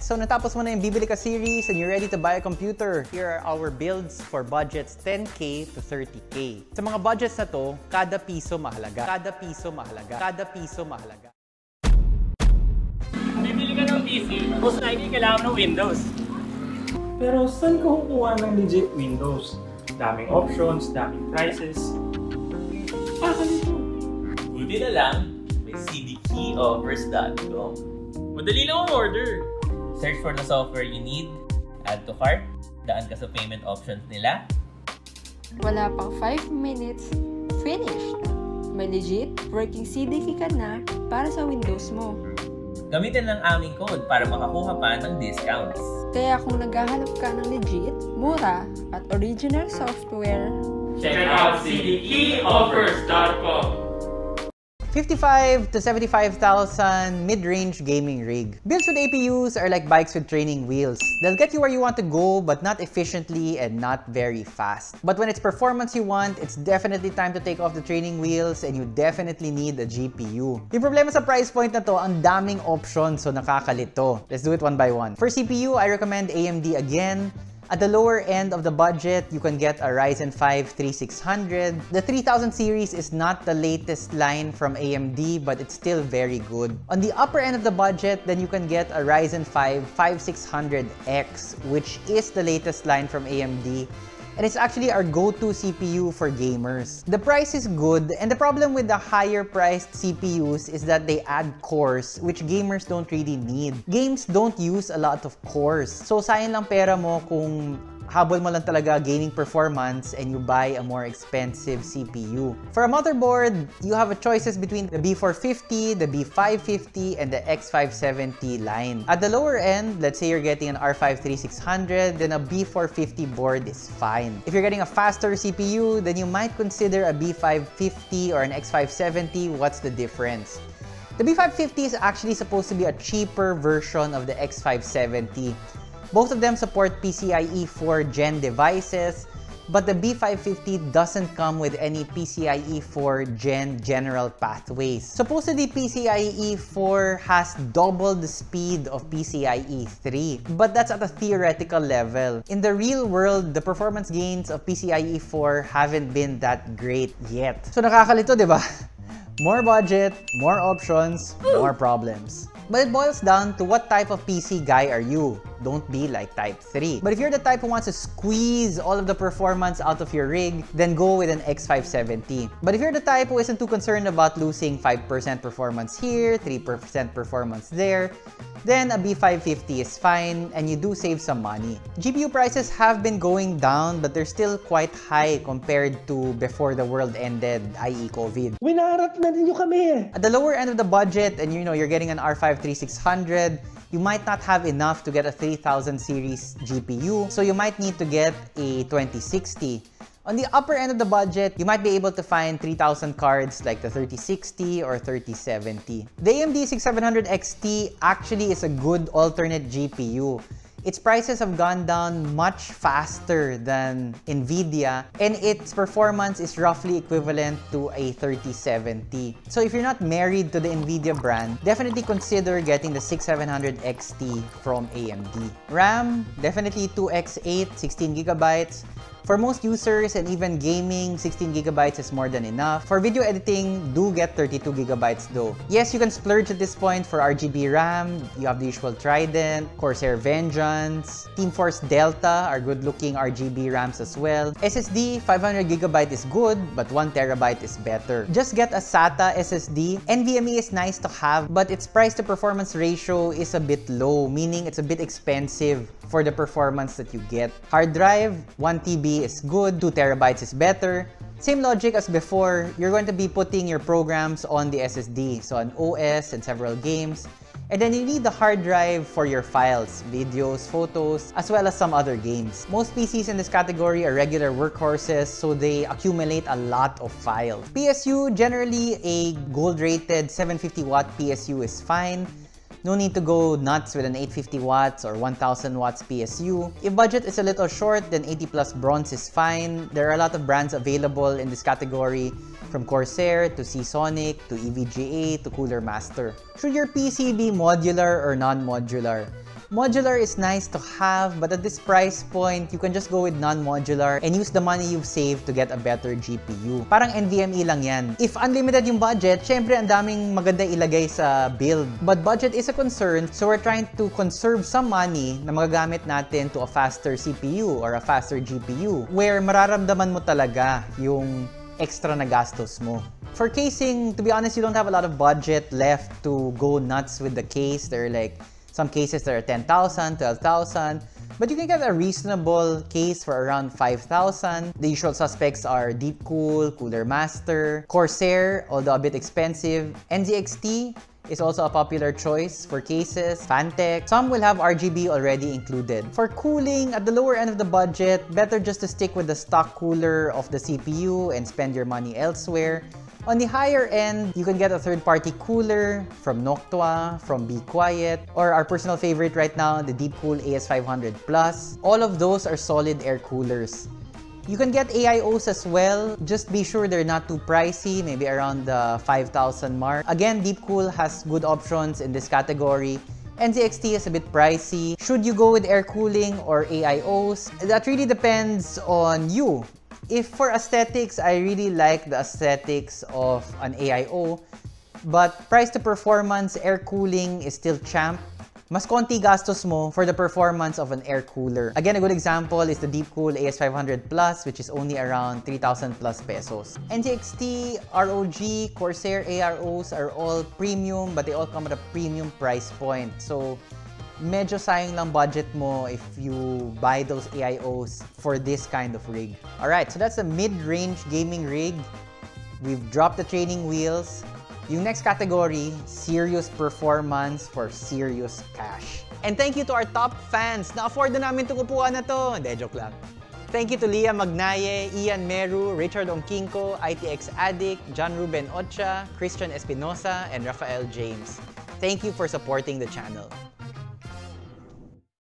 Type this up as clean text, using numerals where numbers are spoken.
So natapos mo na yung Bibili Ka series and you're ready to buy a computer. Here are our builds for budgets 10K to 30K. Sa mga budgets na to, kada piso mahalaga. Kada piso mahalaga. Kada piso mahalaga. Bibili ka ng PC, most likely kailangan ng Windows. Pero saan ko kukuha ng legit Windows? Daming options, daming prices. Buti na lang, may cdkeyoffers.com. Madali lang ang order. Search for the software you need, add to cart, daan ka sa payment options nila. Wala pang 5 minutes, finished! May legit working CDK ka na para sa Windows mo. Gamitin ang aming code para makakuha pa ng discounts. Kaya kung naghahanap ka ng legit, mura, at original software, Check out cdkeyoffers.com. 55 to 75,000 mid-range gaming rig. Builds with APUs are like bikes with training wheels. They'll get you where you want to go, but not efficiently and not very fast. But when it's performance you want, it's definitely time to take off the training wheels and you definitely need a GPU. Yung problema sa price point na to, ang daming options, so nakakalito. Let's do it one by one. For CPU, I recommend AMD again. At the lower end of the budget, you can get a Ryzen 5 3600. The 3000 series is not the latest line from AMD, but it's still very good. On the upper end of the budget, then you can get a Ryzen 5 5600X, which is the latest line from AMD. And it's actually our go-to CPU for gamers. The price is good, and the problem with the higher priced CPUs is that they add cores, which gamers don't really need. Games don't use a lot of cores. So sayang lang pera mo kung habol mo lang talaga gaining performance and you buy a more expensive CPU. For a motherboard, you have choices between the B450, the B550, and the X570 line. At the lower end, let's say you're getting an R5 3600, then a B450 board is fine. If you're getting a faster CPU, then you might consider a B550 or an X570. What's the difference? The B550 is actually supposed to be a cheaper version of the X570. Both of them support PCIe 4 Gen devices, but the B550 doesn't come with any PCIe 4 Gen general pathways. Supposedly, PCIe 4 has double the speed of PCIe 3, but that's at a theoretical level. In the real world, the performance gains of PCIe 4 haven't been that great yet. So nakakalito, di ba? More budget, more options, more problems. But it boils down to what type of PC guy are you? Don't be like Type 3. But if you're the type who wants to squeeze all of the performance out of your rig, then go with an X570. But if you're the type who isn't too concerned about losing 5% performance here, 3% performance there, then a B550 is fine and you do save some money. GPU prices have been going down, but they're still quite high compared to before the world ended, i.e. COVID. Winarat na ninyo kami! At the lower end of the budget, and you're getting an R5 3600, you might not have enough to get a 3000 series GPU, so you might need to get a 2060. On the upper end of the budget, you might be able to find 3000 cards like the 3060 or 3070. The AMD 6700 XT actually is a good alternate GPU. Its prices have gone down much faster than Nvidia, and its performance is roughly equivalent to a 3070. So if you're not married to the Nvidia brand, definitely consider getting the 6700 XT from AMD. RAM, definitely 2x8, 16GB. For most users and even gaming, 16GB is more than enough. For video editing, do get 32GB though. Yes, you can splurge at this point for RGB RAM. You have the usual Trident, Corsair Vengeance, Team Force Delta are good-looking RGB RAMs as well. SSD, 500GB is good, but 1TB is better. Just get a SATA SSD. NVMe is nice to have, but its price-to-performance ratio is a bit low, meaning it's a bit expensive for the performance that you get. Hard drive, 1TB is good, 2TB is better. Same logic as before, you're going to be putting your programs on the SSD, so an OS and several games. And then you need the hard drive for your files, videos, photos, as well as some other games. Most PCs in this category are regular workhorses, so they accumulate a lot of files. PSU, generally a gold-rated 750-watt PSU is fine. No need to go nuts with an 850 watts or 1000 watts PSU. If budget is a little short, then 80 plus bronze is fine. There are a lot of brands available in this category, from Corsair to Seasonic to EVGA to Cooler Master. Should your PC be modular or non-modular? Modular is nice to have, but at this price point, you can just go with non-modular and use the money you've saved to get a better GPU. Parang NVMe lang yan. If unlimited yung budget, syempre ang daming maganda ilagay sa build. But budget is a concern, so we're trying to conserve some money na magagamit natin to a faster CPU or a faster GPU, where mararamdaman mo talaga yung extra na gastos mo. For casing, to be honest, you don't have a lot of budget left to go nuts with the case. There are like some cases that are 10,000, 12,000, but you can get a reasonable case for around 5,000. The usual suspects are Deepcool, Cooler Master, Corsair, although a bit expensive. NZXT is also a popular choice for cases. Fantech. Some will have RGB already included. For cooling, at the lower end of the budget, better just to stick with the stock cooler of the CPU and spend your money elsewhere. On the higher end, you can get a third-party cooler from Noctua, from Be Quiet, or our personal favorite right now, the Deepcool AS500 Plus. All of those are solid air coolers. You can get AIOs as well. Just be sure they're not too pricey, maybe around the 5,000 mark. Again, Deepcool has good options in this category. NZXT is a bit pricey. Should you go with air cooling or AIOs? That really depends on you. If for aesthetics, I really like the aesthetics of an AIO, but price to performance, air cooling is still champ. Mas konti gastos mo for the performance of an air cooler. Again, a good example is the Deepcool AS500 Plus, which is only around 3,000 plus pesos. NZXT, ROG, Corsair AROs are all premium, but they all come at a premium price point. So, medyo sayang lang budget mo if you buy those AIOs for this kind of rig. Alright, so that's a mid-range gaming rig. We've dropped the training wheels. Yung next category, serious performance for serious cash. And thank you to our top fans. Na-afford na namin itong upuan na to. Hindi, joke lang. Thank you to Leah Magnaye, Ian Meru, Richard Ongkinko, ITX Addict, John Ruben Ocha, Christian Espinosa, and Rafael James. Thank you for supporting the channel.